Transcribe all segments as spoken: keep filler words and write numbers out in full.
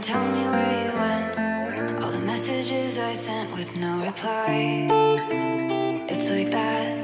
tell me where you went. All the messages I sent with no reply. It's like that.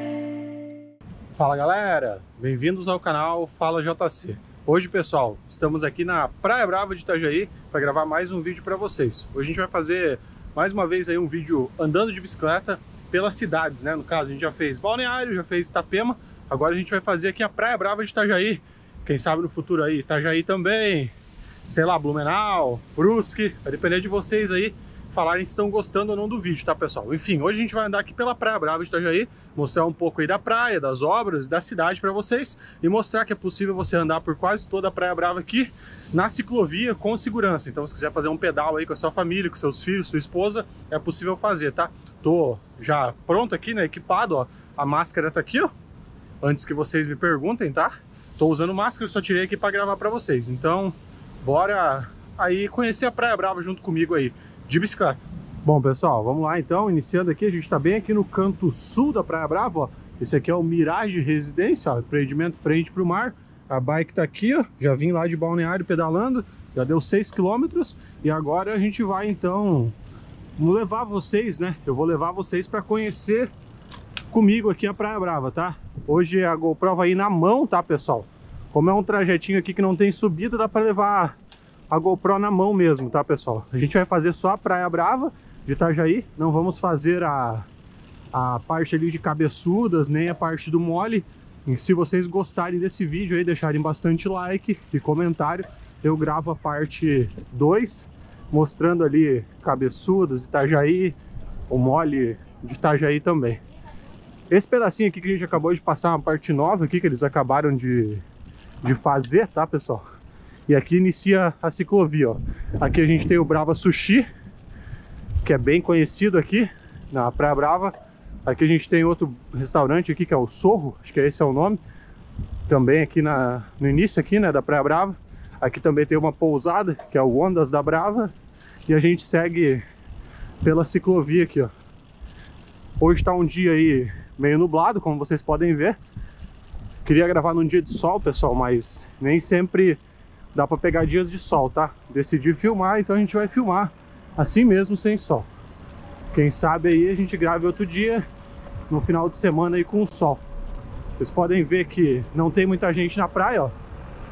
Fala galera, bem-vindos ao canal Fala J C. Hoje, pessoal, estamos aqui na Praia Brava de Itajaí para gravar mais um vídeo para vocês. Hoje a gente vai fazer mais uma vez aí um vídeo andando de bicicleta pelas cidades, né? No caso, a gente já fez Balneário, já fez Itapema, agora a gente vai fazer aqui a Praia Brava de Itajaí. Quem sabe no futuro aí, Itajaí também, sei lá, Blumenau, Brusque, vai depender de vocês aí falarem se estão gostando ou não do vídeo, tá, pessoal? Enfim, hoje a gente vai andar aqui pela Praia Brava de Itajaí, mostrar um pouco aí da praia, das obras e da cidade para vocês e mostrar que é possível você andar por quase toda a Praia Brava aqui na ciclovia com segurança. Então, se quiser fazer um pedal aí com a sua família, com seus filhos, sua esposa, é possível fazer, tá? Tô já pronto aqui, né, equipado, ó. A máscara tá aqui, ó, antes que vocês me perguntem, tá? Tô usando máscara, só tirei aqui para gravar para vocês. Então, bora aí conhecer a Praia Brava junto comigo aí, de bicicleta. Bom, pessoal, vamos lá então, iniciando aqui, a gente tá bem aqui no canto sul da Praia Brava, ó. Esse aqui é o Mirage Residência, ó, empreendimento frente pro mar. A bike tá aqui, ó, já vim lá de Balneário pedalando, já deu seis quilômetros e agora a gente vai então levar vocês, né? Eu vou levar vocês para conhecer comigo aqui a Praia Brava, tá? Hoje a GoPro vai ir na mão, tá, pessoal? Como é um trajetinho aqui que não tem subida, dá para levar a GoPro na mão mesmo, tá, pessoal? A gente vai fazer só a Praia Brava de Itajaí, não vamos fazer a, a parte ali de cabeçudas, nem a parte do mole. E se vocês gostarem desse vídeo aí, deixarem bastante like e comentário, eu gravo a parte dois, mostrando ali cabeçudas, Itajaí, o mole de Itajaí também. Esse pedacinho aqui que a gente acabou de passar, uma parte nova aqui que eles acabaram de, de fazer, tá, pessoal? E aqui inicia a ciclovia, ó. Aqui a gente tem o Brava Sushi, que é bem conhecido aqui na Praia Brava. Aqui a gente tem outro restaurante aqui, que é o Sorro, acho que esse é o nome. Também aqui na, no início aqui, né, da Praia Brava. Aqui também tem uma pousada, que é o Ondas da Brava. E a gente segue pela ciclovia aqui, ó. Hoje tá um dia aí meio nublado, como vocês podem ver. Queria gravar num dia de sol, pessoal, mas nem sempre dá pra pegar dias de sol, tá? Decidi filmar, então a gente vai filmar assim mesmo, sem sol. Quem sabe aí a gente grave outro dia, no final de semana aí com o sol. Vocês podem ver que não tem muita gente na praia, ó.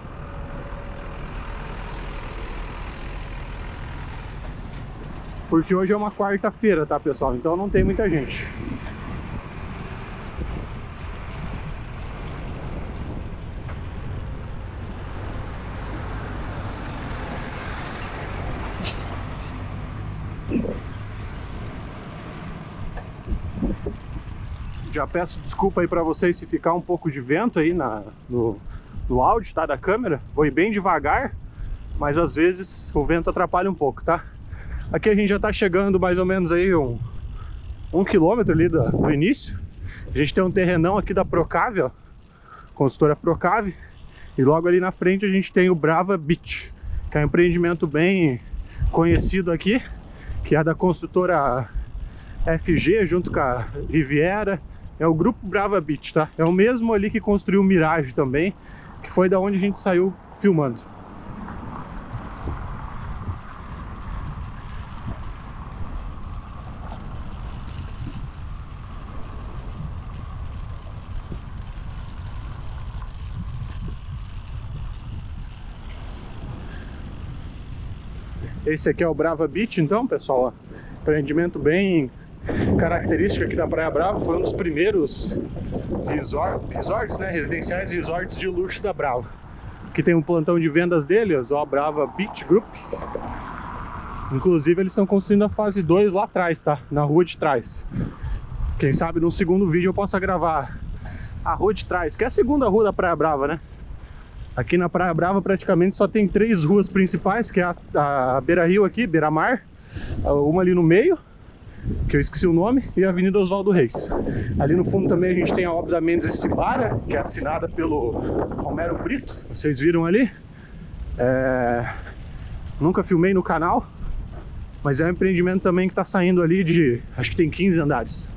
Porque hoje é uma quarta-feira, tá, pessoal? Então não tem muita gente. Já peço desculpa aí pra vocês se ficar um pouco de vento aí na, no, no áudio, tá, da câmera. Vou ir bem devagar, mas às vezes o vento atrapalha um pouco, tá? Aqui a gente já tá chegando mais ou menos aí um, um quilômetro ali do, do início. A gente tem um terrenão aqui da Procave, ó, consultora Procave. E logo ali na frente a gente tem o Brava Beach, que é um empreendimento bem conhecido aqui, que é da construtora F G junto com a Riviera. É o grupo Brava Beach, tá? É o mesmo ali que construiu o Mirage também, que foi da onde a gente saiu filmando. Esse aqui é o Brava Beach, então, pessoal, ó. Empreendimento bem característico aqui da Praia Brava, foi um dos primeiros resort, resorts, né, residenciais e resorts de luxo da Brava. Aqui tem um plantão de vendas deles, ó, Brava Beach Group. Inclusive eles estão construindo a fase dois lá atrás, tá? Na rua de trás. Quem sabe no segundo vídeo eu possa gravar a rua de trás, que é a segunda rua da Praia Brava, né? Aqui na Praia Brava praticamente só tem três ruas principais, que é a, a Beira Rio aqui, Beira Mar, uma ali no meio, que eu esqueci o nome, e a Avenida Oswaldo Reis. Ali no fundo também a gente tem a obra da Mendes e Cibara, que é assinada pelo Romero Brito, vocês viram ali. É... Nunca filmei no canal, mas é um empreendimento também que está saindo ali de, acho que tem quinze andares.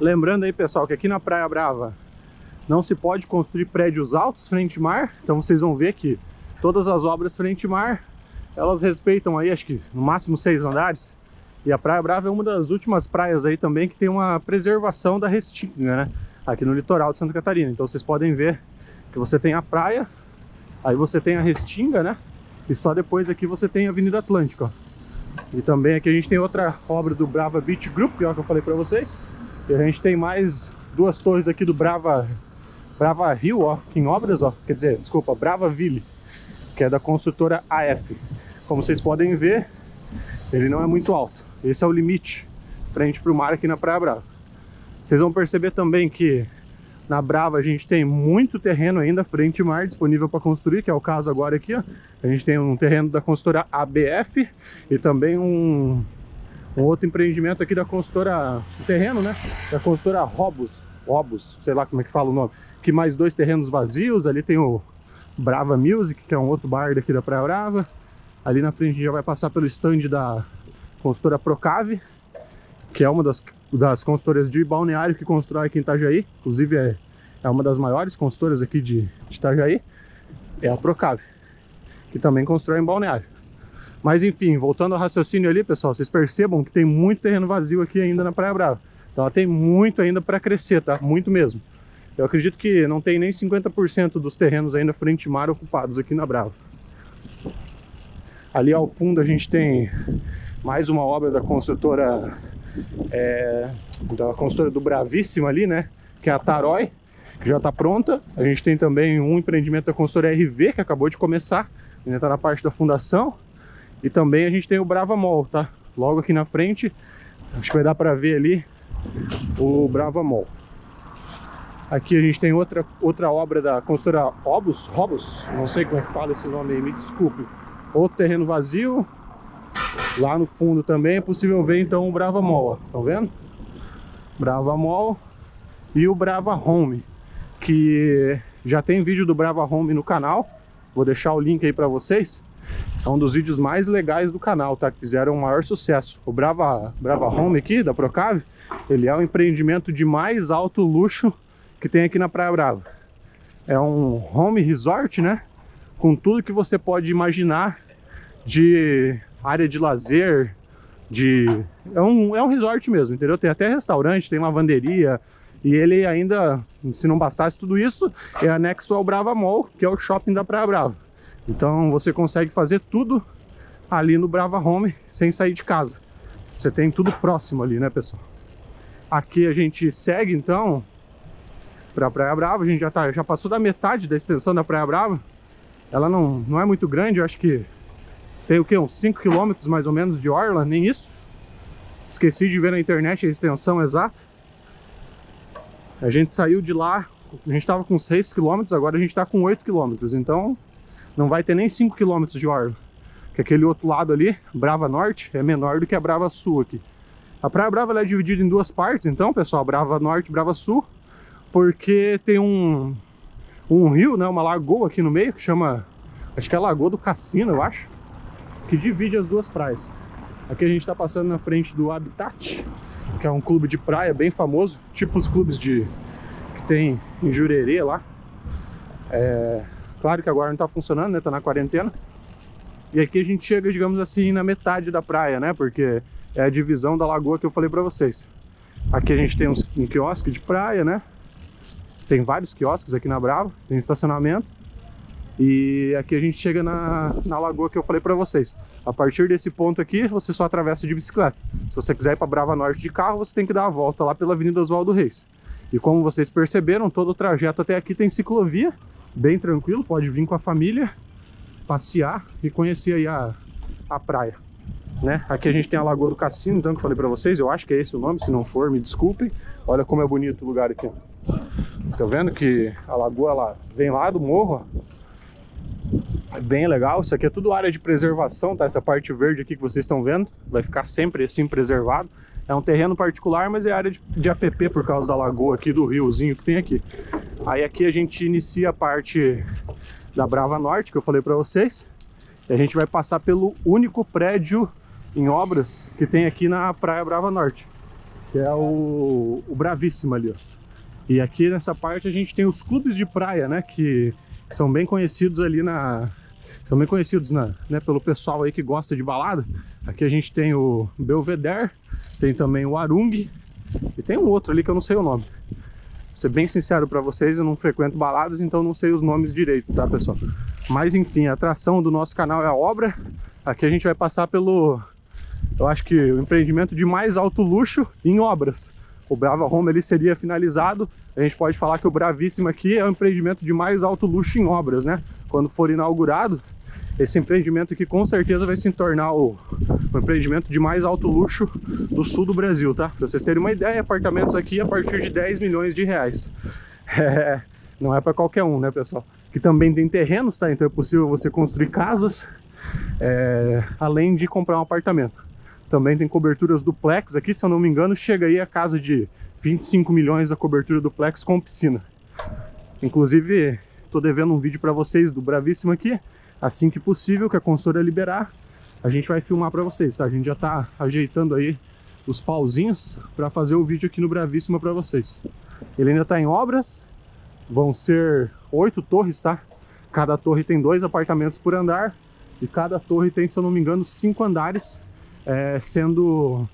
Lembrando aí, pessoal, que aqui na Praia Brava não se pode construir prédios altos frente mar. Então vocês vão ver que todas as obras frente mar, elas respeitam aí, acho que no máximo seis andares. E a Praia Brava é uma das últimas praias aí também que tem uma preservação da restinga, né? Aqui no litoral de Santa Catarina. Então vocês podem ver que você tem a praia, aí você tem a restinga, né? E só depois aqui você tem a Avenida Atlântica, ó. E também aqui a gente tem outra obra do Brava Beach Group, que é o que eu falei pra vocês. E a gente tem mais duas torres aqui do Brava, Brava Rio, ó, aqui em obras, ó. Quer dizer, desculpa, Brava Ville, que é da construtora A F. Como vocês podem ver, ele não é muito alto. Esse é o limite frente para o mar aqui na Praia Brava. Vocês vão perceber também que na Brava a gente tem muito terreno ainda frente ao mar disponível para construir, que é o caso agora aqui, ó. A gente tem um terreno da construtora A B F e também um, um outro empreendimento aqui da construtora, um terreno, né, da construtora Robus, Robus, sei lá como é que fala o nome. Aqui mais dois terrenos vazios, ali tem o Brava Music, que é um outro bar daqui da Praia Brava. Ali na frente a gente já vai passar pelo stand da construtora Procave, que é uma das, das consultoras de balneário que constrói aqui em Itajaí. Inclusive é, é uma das maiores consultoras aqui de, de Itajaí, é a Procave, que também constrói em balneário. Mas enfim, voltando ao raciocínio ali, pessoal, vocês percebam que tem muito terreno vazio aqui ainda na Praia Brava. Então ela tem muito ainda para crescer, tá? Muito mesmo. Eu acredito que não tem nem cinquenta por cento dos terrenos ainda frente mar ocupados aqui na Brava. Ali ao fundo a gente tem mais uma obra da construtora, é, da construtora do Bravíssima ali, né? Que é a Tarói, que já está pronta. A gente tem também um empreendimento da construtora R V, que acabou de começar, ainda está na parte da fundação. E também a gente tem o Brava Mall, tá? Logo aqui na frente, acho que vai dar para ver ali o Brava Mall. Aqui a gente tem outra, outra obra da construtora Robus, Robus, não sei como é que fala esse nome aí, me desculpe. Outro terreno vazio. Lá no fundo também é possível ver então o Brava Mall, ó. Estão vendo? Brava Mall e o Brava Home, que já tem vídeo do Brava Home no canal. Vou deixar o link aí para vocês. É um dos vídeos mais legais do canal, tá? Que fizeram um maior sucesso. O Brava, Brava Home aqui, da Procave, ele é o empreendimento de mais alto luxo que tem aqui na Praia Brava. É um home resort, né? Com tudo que você pode imaginar de área de lazer, de... É um, é um resort mesmo, entendeu? Tem até restaurante, tem lavanderia, e ele ainda, se não bastasse tudo isso, é anexo ao Brava Mall, que é o shopping da Praia Brava. Então você consegue fazer tudo ali no Brava Home, sem sair de casa. Você tem tudo próximo ali, né, pessoal? Aqui a gente segue, então, para a Praia Brava. A gente já, tá, já passou da metade da extensão da Praia Brava. Ela não, não é muito grande, eu acho que tem o que? Uns cinco quilômetros mais ou menos de orla, nem isso. Esqueci de ver na internet a extensão exata. A gente saiu de lá, a gente estava com seis quilômetros, agora a gente está com oito quilômetros. Então não vai ter nem cinco quilômetros de orla. Que aquele outro lado ali, Brava Norte, é menor do que a Brava Sul aqui. A Praia Brava ela é dividida em duas partes, então, pessoal, Brava Norte e Brava Sul, porque tem um, um rio, né, uma lagoa aqui no meio, que chama, acho que é a Lagoa do Cassino, eu acho, que divide as duas praias. Aqui a gente está passando na frente do Habitat, que é um clube de praia bem famoso, tipo os clubes de, que tem em Jurerê lá. É, claro que agora não está funcionando, né, tá na quarentena. E aqui a gente chega, digamos assim, na metade da praia, né, porque é a divisão da lagoa que eu falei para vocês. Aqui a gente tem uns, um quiosque de praia, né? Tem vários quiosques aqui na Brava, tem estacionamento. E aqui a gente chega na, na lagoa que eu falei para vocês. A partir desse ponto aqui, você só atravessa de bicicleta. Se você quiser ir para Brava Norte de carro, você tem que dar a volta lá pela Avenida Oswaldo Reis. E como vocês perceberam, todo o trajeto até aqui tem ciclovia, bem tranquilo, pode vir com a família, passear e conhecer aí a, a praia. Né? Aqui a gente tem a Lagoa do Cassino, então, que eu falei pra vocês, eu acho que é esse o nome, se não for, me desculpem. Olha como é bonito o lugar aqui. Tá vendo que a lagoa ela vem lá do morro, ó. É bem legal, isso aqui é tudo área de preservação, tá? Essa parte verde aqui que vocês estão vendo, vai ficar sempre assim preservado. É um terreno particular, mas é área de, de A P P por causa da lagoa aqui, do riozinho que tem aqui. Aí aqui a gente inicia a parte da Brava Norte, que eu falei pra vocês. E a gente vai passar pelo único prédio em obras que tem aqui na Praia Brava Norte. que é o, o Bravíssima ali, ó. E aqui nessa parte a gente tem os clubes de praia, né, que são bem conhecidos ali na... São bem conhecidos na, né, pelo pessoal aí que gosta de balada. Aqui a gente tem o Belvedere, tem também o Arung, e tem um outro ali que eu não sei o nome. Vou ser bem sincero pra vocês, eu não frequento baladas, então não sei os nomes direito, tá, pessoal? Mas enfim, a atração do nosso canal é a obra. Aqui a gente vai passar pelo... Eu acho que o empreendimento de mais alto luxo em obras. O Brava Home ele seria finalizado. A gente pode falar que o Bravíssima aqui é o empreendimento de mais alto luxo em obras, né? Quando for inaugurado, esse empreendimento aqui com certeza vai se tornar o, o empreendimento de mais alto luxo do sul do Brasil, tá? Pra vocês terem uma ideia, apartamentos aqui a partir de dez milhões de reais. É, não é para qualquer um, né, pessoal? Que também tem terrenos, tá? Então é possível você construir casas, é, além de comprar um apartamento. Também tem coberturas duplex aqui, se eu não me engano, chega aí a casa de vinte e cinco milhões a cobertura duplex com piscina. Inclusive, tô devendo um vídeo para vocês do Bravíssima aqui. Assim que possível, que a consultora liberar, a gente vai filmar para vocês, tá? A gente já tá ajeitando aí os pauzinhos para fazer o vídeo aqui no Bravíssima para vocês. Ele ainda tá em obras, vão ser oito torres, tá? Cada torre tem dois apartamentos por andar e cada torre tem, se eu não me engano, cinco andares. É, sendo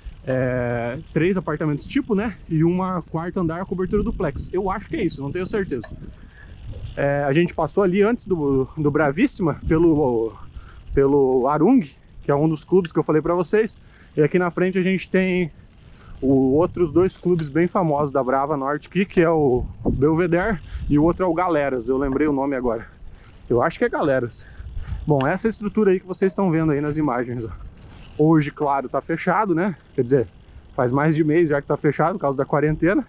é, três apartamentos tipo, né? E uma quarto andar cobertura duplex. Eu acho que é isso, não tenho certeza. É, a gente passou ali antes do, do Bravíssima pelo, pelo Arung, que é um dos clubes que eu falei pra vocês. E aqui na frente a gente tem o, outros dois clubes bem famosos da Brava Norte aqui, que é o Belvedere e o outro é o Galeras. Eu lembrei o nome agora. Eu acho que é Galeras. Bom, essa estrutura aí que vocês estão vendo aí nas imagens, ó. Hoje, claro, tá fechado, né? Quer dizer, faz mais de mês já que tá fechado por causa da quarentena.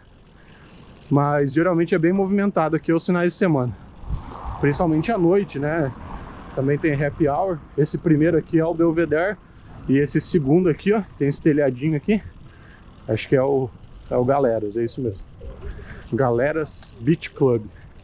Mas geralmente é bem movimentado aqui aos finais de semana. Principalmente à noite, né? Também tem happy hour. Esse primeiro aqui é o Belvedere. E esse segundo aqui, ó, tem esse telhadinho aqui. Acho que é o, é o Galeras, é isso mesmo. Galeras Beach Club.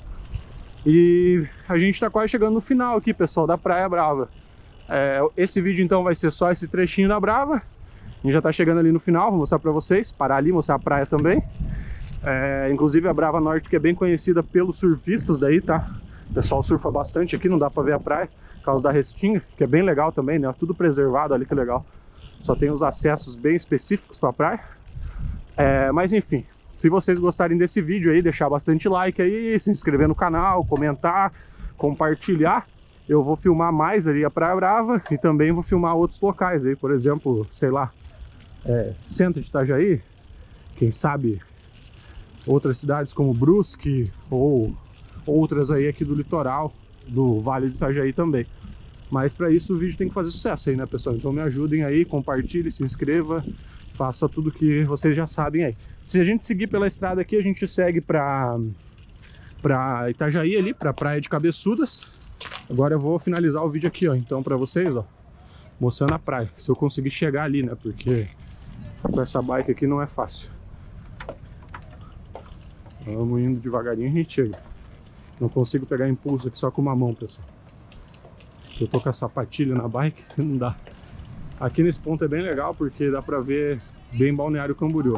E a gente tá quase chegando no final aqui, pessoal, da Praia Brava. É, esse vídeo então vai ser só esse trechinho da Brava. A gente já tá chegando ali no final, vou mostrar pra vocês. Parar ali, mostrar a praia também. É, inclusive a Brava Norte, que é bem conhecida pelos surfistas daí, tá? O pessoal surfa bastante aqui, não dá pra ver a praia por causa da restinga, que é bem legal também, né? Tudo preservado ali, que legal. Só tem os acessos bem específicos pra praia. É, mas enfim, se vocês gostarem desse vídeo aí, deixar bastante like aí, se inscrever no canal, comentar, compartilhar. Eu vou filmar mais ali a Praia Brava e também vou filmar outros locais aí, por exemplo, sei lá, é, centro de Itajaí, quem sabe outras cidades como Brusque ou outras aí aqui do litoral, do Vale do Itajaí também. Mas para isso o vídeo tem que fazer sucesso aí, né, pessoal? Então me ajudem aí, compartilhe, se inscreva, faça tudo que vocês já sabem aí. Se a gente seguir pela estrada aqui, a gente segue para para Itajaí ali, para a Praia de Cabeçudas. Agora eu vou finalizar o vídeo aqui, ó, então pra vocês, ó, mostrando a praia, se eu conseguir chegar ali, né, porque com essa bike aqui não é fácil. Vamos indo devagarinho, a gente chega. Não consigo pegar impulso aqui só com uma mão, pessoal. Eu tô com a sapatilha na bike, não dá. Aqui nesse ponto é bem legal, porque dá pra ver bem Balneário Camboriú.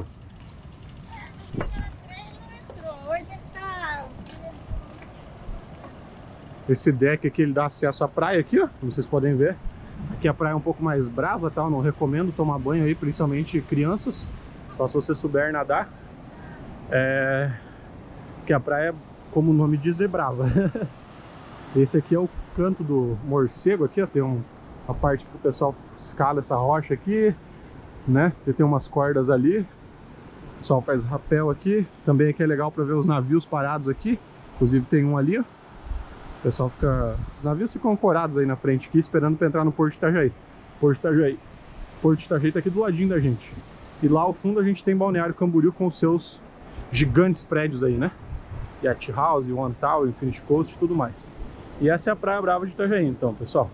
Esse deck aqui, ele dá acesso à praia aqui, ó, como vocês podem ver. Aqui a praia é um pouco mais brava, tá? Eu não recomendo tomar banho aí, principalmente crianças. Só se você souber nadar. É... Que a praia, como o nome diz, é brava. Esse aqui é o canto do morcego aqui, ó. Tem um, uma parte que o pessoal escala essa rocha aqui, né? Tem umas cordas ali. O pessoal faz rapel aqui. Também aqui é legal para ver os navios parados aqui. Inclusive tem um ali, ó. O pessoal fica... Os navios ficam ancorados aí na frente aqui, esperando para entrar no Porto de Itajaí. Porto de Itajaí. Porto de Itajaí tá aqui do ladinho da gente. E lá ao fundo a gente tem Balneário Camboriú com os seus gigantes prédios aí, né? Yacht House, One Tower, Infinity Coast e tudo mais. E essa é a Praia Brava de Itajaí, então, pessoal.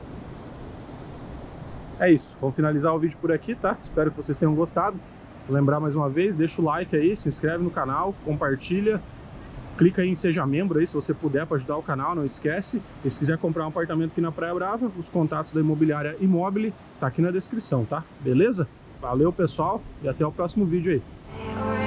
É isso. Vamos finalizar o vídeo por aqui, tá? Espero que vocês tenham gostado. Vou lembrar mais uma vez, deixa o like aí, se inscreve no canal, compartilha. Clica aí em Seja Membro aí, se você puder, para ajudar o canal, não esquece. E se quiser comprar um apartamento aqui na Praia Brava, os contatos da Imobiliária Immobile tá aqui na descrição, tá? Beleza? Valeu, pessoal, e até o próximo vídeo aí. or